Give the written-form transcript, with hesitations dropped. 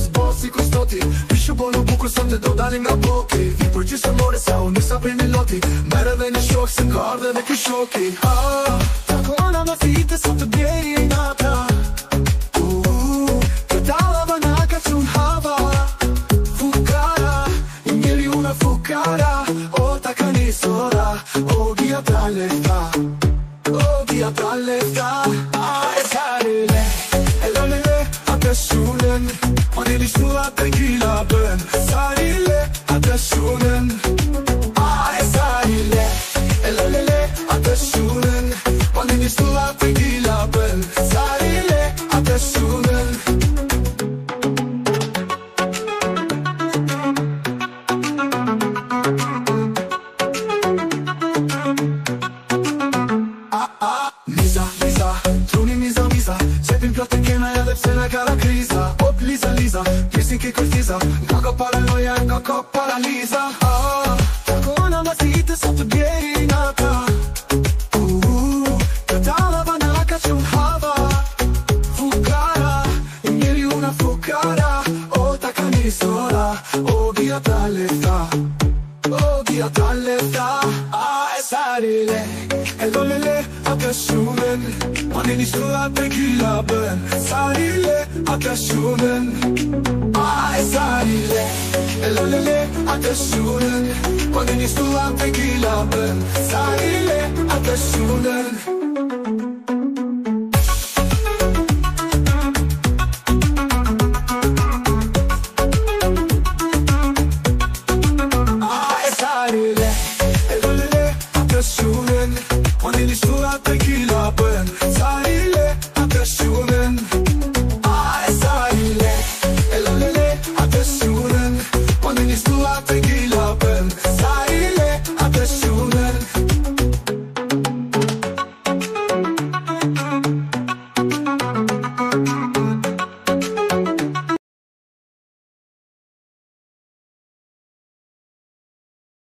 sposi cu stoti Piși bolul bucur să-mi te dau, dar lângă bochii Vii purci să more sau nu s-a prinde lotii Mere vene șoc, să cardă de cu șochii Tako ona ma fite sa të bjeri nata Këtala banaka që unë hava Fukara, njeri una fukara O ta ka nisora, o gia pra lefta O gia pra lefta E sarile, e lolele, atë shunen O një lishtua të gila bën Sarile, atë shunen E sarile, e lolele, atë shunen O një lishtua të gila bën Sarile, atë shunen Miza, miza, truni miza, miza Qepin plotë kena edhe pse na ka kriza Op, liza, liza, pjesin ki kërtiza Nga ko paranoja, nga ko paraliza Tako ona ma thite sa të bjeri nata Këtala banaka që unë hava Fukara, njeri una fukara O ta ka nisora, o gia ta lefta O gia ta lefta E sarile, e lolele, atë shunen O një nistua të gila bën Sarile, atë shunen E sarile, e lolele, atë shunen O një nistua të gila bën Sarile, atë shunen